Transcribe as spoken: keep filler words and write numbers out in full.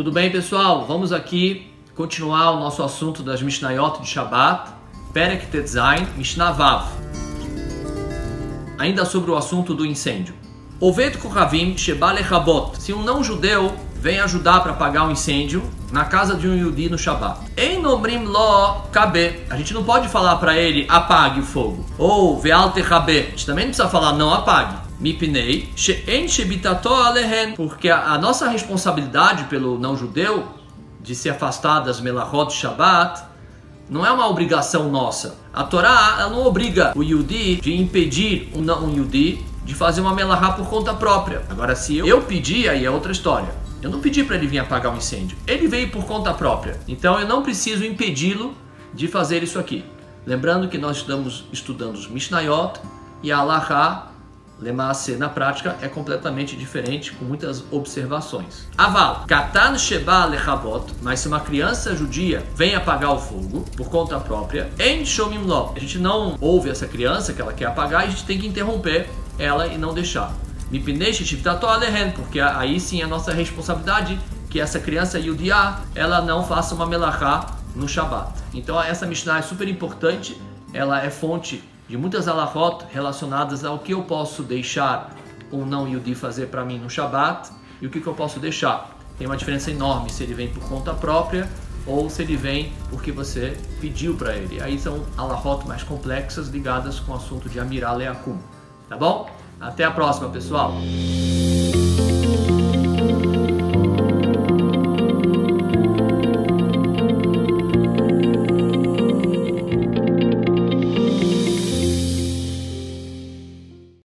Tudo bem, pessoal? Vamos aqui continuar o nosso assunto das Mishnayot de Shabbat, Perek Tetzain, Mishnah Vav. Ainda sobre o assunto do incêndio. Oved Kohavim Sheba Lechabot. Se um não-judeu vem ajudar para apagar um incêndio na casa de um Yehudi no Shabbat. Em Nomrim Lo Kabe. A gente não pode falar para ele apague o fogo. Ou Ve'al Techabe. A gente também não precisa falar não apague. Mipnei she'en shebitato alehen. Porque a, a nossa responsabilidade pelo não-judeu de se afastar das melachot de Shabbat não é uma obrigação nossa. A Torá ela não obriga o Yehudi de impedir um não Yehudi de fazer uma melachá por conta própria. Agora, se eu, eu pedir, aí é outra história. Eu não pedi para ele vir apagar um incêndio. Ele veio por conta própria. Então eu não preciso impedi-lo de fazer isso aqui. Lembrando que nós estamos estudando os Mishnayot e a Halachá, Lemase, na prática, é completamente diferente, com muitas observações. Aval, Katan Sheba Lechabot, mas se uma criança judia vem apagar o fogo por conta própria, En Shomim Lo, a gente não ouve essa criança que ela quer apagar, a gente tem que interromper ela e não deixar. Porque aí sim é a nossa responsabilidade que essa criança Yudiá, ela não faça uma melachá no Shabbat. Então essa Mishnah é super importante, ela é fonte de muitas halachot relacionadas ao que eu posso deixar um não Yudi fazer para mim no Shabbat e o que, que eu posso deixar. Tem uma diferença enorme se ele vem por conta própria ou se ele vem porque você pediu para ele. Aí são halachot mais complexas ligadas com o assunto de Amirá Leakum. Tá bom? Até a próxima, pessoal!